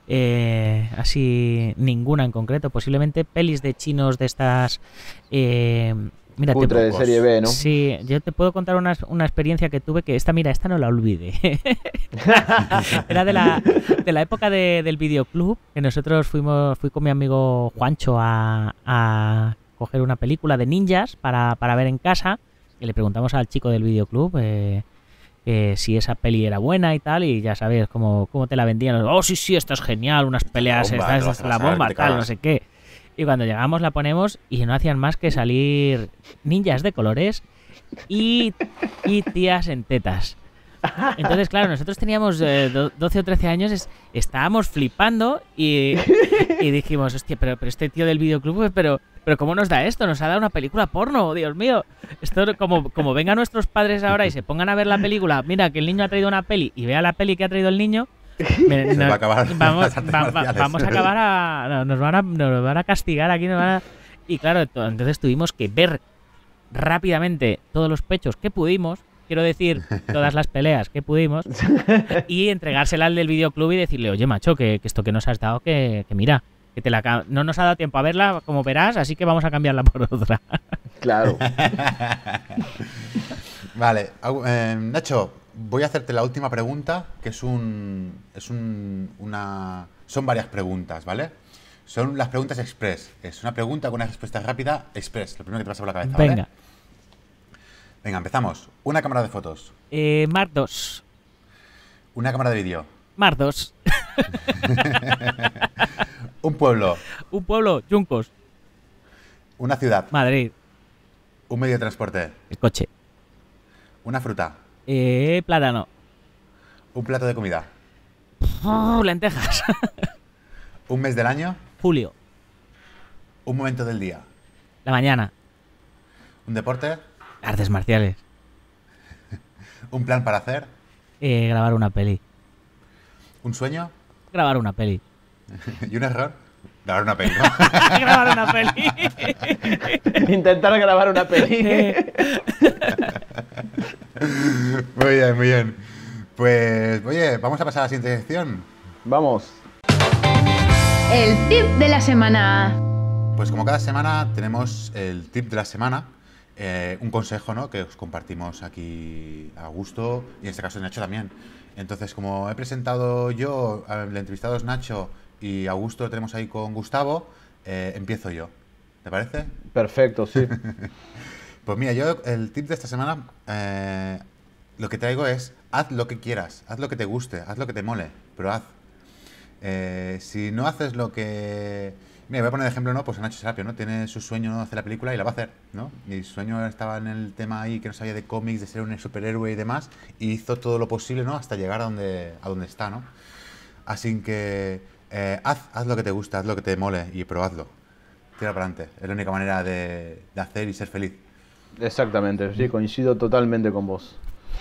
así ninguna en concreto. Posiblemente pelis de chinos de estas mira, putre de serie B, ¿no? Sí, yo te puedo contar una experiencia que tuve que esta no la olvide. Era de la época del videoclub, que nosotros fui con mi amigo Juancho a coger una película de ninjas para ver en casa, y le preguntamos al chico del videoclub si esa peli era buena y tal, y ya sabes cómo te la vendían. Oh, sí, esta es genial, unas peleas, esta es la bomba, tal, no sé qué. Y cuando llegamos la ponemos y no hacían más que salir ninjas de colores y tías en tetas. Entonces, claro, nosotros teníamos 12 o 13 años, estábamos flipando y dijimos, hostia, pero este tío del videoclub, pero ¿cómo nos da esto? Nos ha dado una película porno, Dios mío. Esto como vengan nuestros padres ahora y se pongan a ver la película, mira que el niño ha traído una peli y vea la peli que ha traído el niño, vamos a acabar nos van a castigar aquí, y claro, entonces tuvimos que ver rápidamente todos los pechos que pudimos, quiero decir, todas las peleas que pudimos, y entregársela al del videoclub y decirle, oye, macho, que esto que nos has dado, que mira, que no nos ha dado tiempo a verla, como verás, así que vamos a cambiarla por otra. Claro. Vale, Nacho, voy a hacerte la última pregunta, que son varias preguntas, ¿vale? Son las preguntas express. Es una pregunta con una respuesta rápida express. Lo primero que te pasa por la cabeza, ¿vale? Venga. Venga, empezamos. Una cámara de fotos. Mar 2. Una cámara de vídeo. Mar 2. Un pueblo. Un pueblo, Yuncos. Una ciudad. Madrid. Un medio de transporte. El coche. Una fruta. Plátano. Un plato de comida. Lentejas. Un mes del año. Julio. Un momento del día. La mañana. Un deporte. Artes marciales. Un plan para hacer. Grabar una peli. Un sueño. Grabar una peli. Y un error. Grabar una peli, ¿no? Grabar una peli. Intentar grabar una peli. Muy bien, muy bien. Pues, oye, vamos a pasar a la siguiente sección. Vamos. El tip de la semana. Pues como cada semana tenemos el tip de la semana, un consejo, ¿no?, que os compartimos aquí a Augusto y en este caso Nacho también. Entonces, como he presentado yo, el entrevistado es Nacho y Augusto lo tenemos ahí con Gustavo, empiezo yo. ¿Te parece? Perfecto, sí. Pues mira, yo el tip de esta semana, lo que traigo es, haz lo que quieras, haz lo que te guste, haz lo que te mole, pero haz. Si no haces lo que... Mira, voy a poner de ejemplo, ¿no? Pues a Nacho Serapio, ¿no? Tiene su sueño, ¿no?, de hacer la película y la va a hacer, ¿no? Y su sueño estaba en el tema ahí que no sabía de cómics, de ser un superhéroe y demás, y hizo todo lo posible, ¿no?, hasta llegar a donde está, ¿no? Así que haz lo que te gusta, haz lo que te mole, pero hazlo. Tira para adelante. Es la única manera de hacer y ser feliz. Exactamente, sí, coincido totalmente con vos.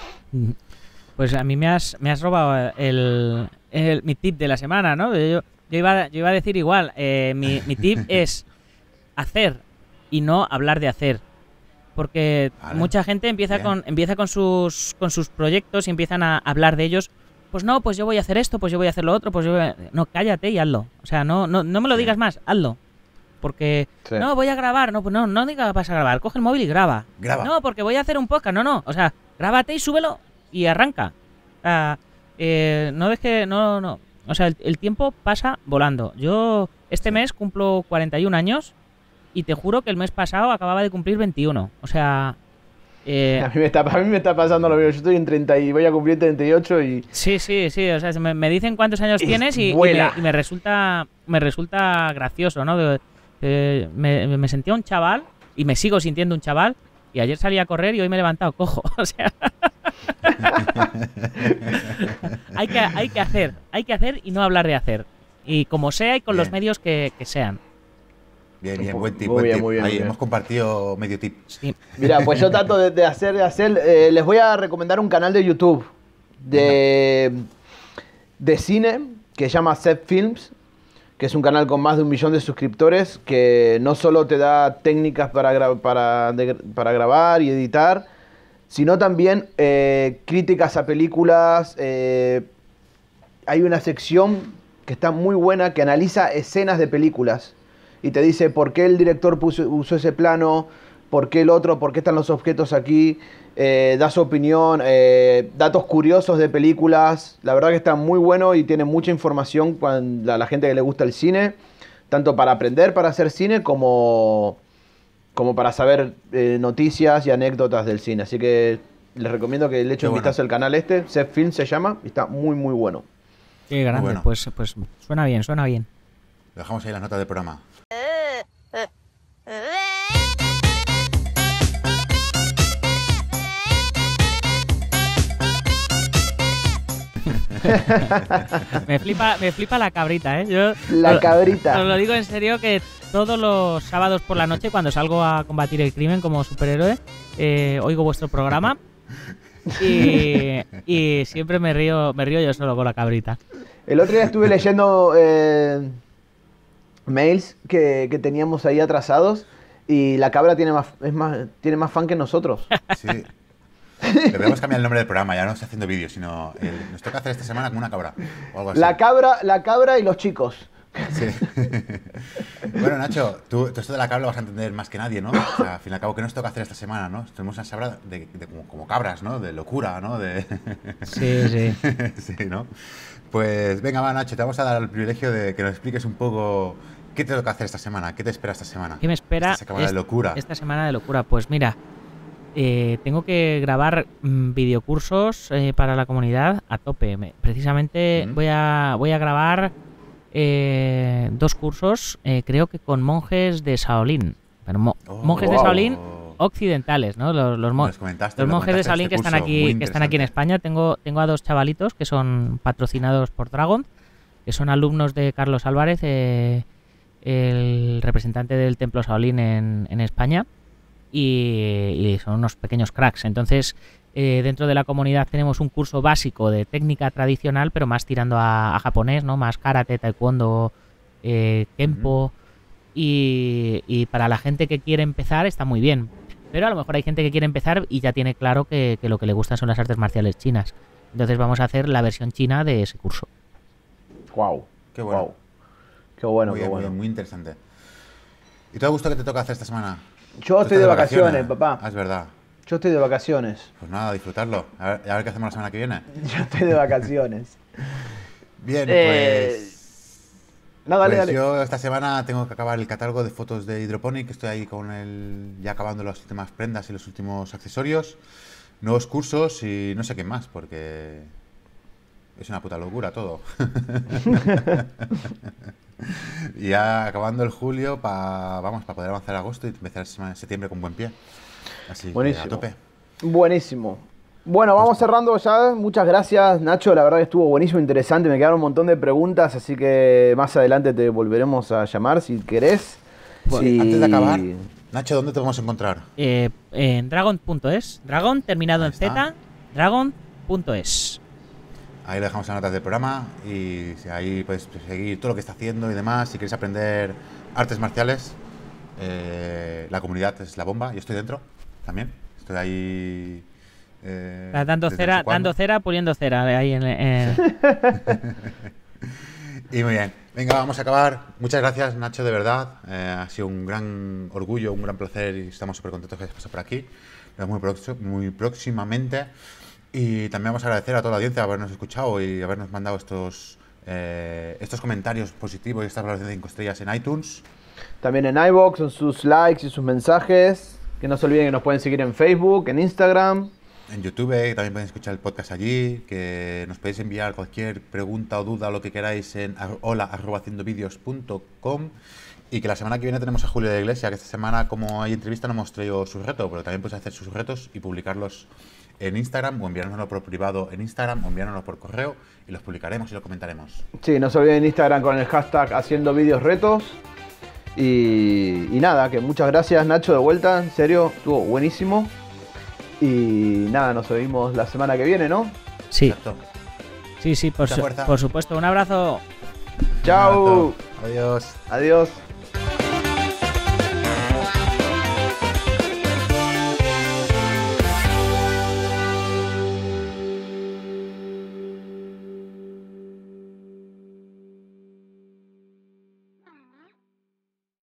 Pues a mí me has robado mi tip de la semana, ¿no? Yo iba a decir igual. Mi tip es hacer y no hablar de hacer. Porque Vale. mucha gente empieza con sus proyectos y empiezan a hablar de ellos. Pues no, pues yo voy a hacer esto, pues yo voy a hacer lo otro, pues no, cállate y hazlo. O sea, no me lo digas más, hazlo. Porque, Sí. no, voy a grabar, no digas vas a grabar, coge el móvil y graba. Graba. No, porque voy a hacer un podcast, no, o sea, grábate y súbelo y arranca. O sea, no dejes, no. O sea, el tiempo pasa volando. Yo este mes cumplo 41 años y te juro que el mes pasado acababa de cumplir 21. O sea... A mí me está pasando lo mismo. Yo estoy en 30 y voy a cumplir 38 y... Sí, o sea, me dicen cuántos años tienes y me resulta gracioso, ¿no? Me sentía un chaval y me sigo sintiendo un chaval y ayer salí a correr y hoy me he levantado cojo. O sea... hay que hacer y no hablar de hacer. Y como sea y con los medios que sean. Bien, buen tip, Muy bien, tip. muy bien, Ahí muy bien. hemos compartido medio tip. Sí. Mira, pues yo trato de hacer. Les voy a recomendar un canal de YouTube de cine que se llama Set Films, que es un canal con más de 1 millón de suscriptores, que no solo te da técnicas para grabar y editar, sino también críticas a películas. Hay una sección que está muy buena que analiza escenas de películas y te dice por qué el director usó ese plano, por qué el otro, por qué están los objetos aquí, da su opinión, datos curiosos de películas. La verdad que está muy bueno y tiene mucha información para la gente que le gusta el cine, tanto para aprender para hacer cine como para saber noticias y anécdotas del cine. Así que les recomiendo que le echen un vistazo al canal Set Film se llama, y está muy muy bueno. Qué grande, Bueno. pues suena bien. Lo dejamos ahí en las notas del programa. Me flipa la cabrita, ¿eh? Yo La cabrita. os lo digo en serio que todos los sábados por la noche cuando salgo a combatir el crimen como superhéroe, oigo vuestro programa y siempre me río yo solo con la cabrita. El otro día estuve leyendo mails que teníamos ahí atrasados y la cabra tiene más fan que nosotros. Sí. Le debemos cambiar el nombre del programa, ya no está haciendo vídeos, sino nos toca hacer esta semana como una cabra o algo así. La cabra y los chicos. Sí. Bueno, Nacho, tú esto de la cabra lo vas a entender más que nadie, ¿no? O sea, al fin y al cabo, ¿qué nos toca hacer esta semana, no? Tenemos una semana de como cabras, ¿no? De locura, ¿no? Sí, sí. Sí, ¿no? Pues venga, va, Nacho, te vamos a dar el privilegio de que nos expliques un poco qué te toca hacer esta semana, qué te espera esta semana. ¿Qué me espera esta semana de locura? Esta semana de locura, pues mira, tengo que grabar videocursos para la comunidad a tope. Precisamente voy a grabar 2 cursos, creo que con monjes de Shaolin. Pero monjes de Shaolin occidentales, ¿no? Los monjes de Shaolin que están aquí en España. Tengo a 2 chavalitos que son patrocinados por Dragon, que son alumnos de Carlos Álvarez, el representante del templo Shaolin en España. Y son unos pequeños cracks. Entonces, dentro de la comunidad tenemos un curso básico de técnica tradicional, pero más tirando a japonés, ¿no? Más karate, taekwondo, kempo. Y para la gente que quiere empezar está muy bien. Pero a lo mejor hay gente que quiere empezar y ya tiene claro que lo que le gustan son las artes marciales chinas. Entonces vamos a hacer la versión china de ese curso. Wow, qué bueno. Wow. Qué bueno, muy qué bien, bueno. Muy interesante. ¿Y todo gusto que te toca hacer esta semana? Yo estoy de vacaciones, papá. Es verdad. Yo estoy de vacaciones. Pues nada, disfrutarlo. A ver qué hacemos la semana que viene. Yo estoy de vacaciones. Bien, pues... No, dale, pues dale. yo esta semana tengo que acabar el catálogo de fotos de Hydroponic. Estoy ahí con ya acabando las últimas prendas y los últimos accesorios. Nuevos cursos y no sé qué más, porque... es una puta locura todo. Y ya acabando el julio para poder avanzar a agosto y empezar septiembre con buen pie. Así buenísimo. Que a tope. Buenísimo. Bueno, vamos cerrando ya. Muchas gracias, Nacho. La verdad que estuvo buenísimo, interesante. Me quedaron un montón de preguntas, así que más adelante te volveremos a llamar si querés. Bueno, antes de acabar, Nacho, ¿dónde te vamos a encontrar? En dragon.es. Dragon terminado en Z. Dragon.es. Ahí le dejamos las notas del programa y ahí puedes seguir todo lo que está haciendo y demás. Si quieres aprender artes marciales, la comunidad es la bomba. Yo estoy dentro también. Estoy ahí... dando cera, poniendo cera ahí en... Sí. Y muy bien. Venga, vamos a acabar. Muchas gracias, Nacho, de verdad. Ha sido un gran orgullo, un gran placer y estamos súper contentos que hayas pasado por aquí. Nos vemos muy próximamente. Y también vamos a agradecer a toda la audiencia habernos escuchado y habernos mandado estos comentarios positivos y estas valoraciones de 5 estrellas en iTunes. También en iVoox, en sus likes y sus mensajes. Que no se olviden que nos pueden seguir en Facebook, en Instagram. En YouTube también pueden escuchar el podcast allí, que nos podéis enviar cualquier pregunta o duda o lo que queráis en hola@haciendovideos.com. Y que la semana que viene tenemos a Julio de la Iglesia, que esta semana, como hay entrevista, no hemos traído su reto, pero también podéis hacer sus retos y publicarlos en Instagram o enviárnoslo por privado en Instagram o enviárnoslo por correo y los publicaremos y los comentaremos. Sí, no se olviden en Instagram con el hashtag haciendo vídeos retos. Y nada, que muchas gracias, Nacho, de vuelta, en serio, estuvo buenísimo. Y nada, nos vemos la semana que viene, ¿no? Sí. Exacto. Sí, por supuesto. Un abrazo. Chao. Adiós. Adiós.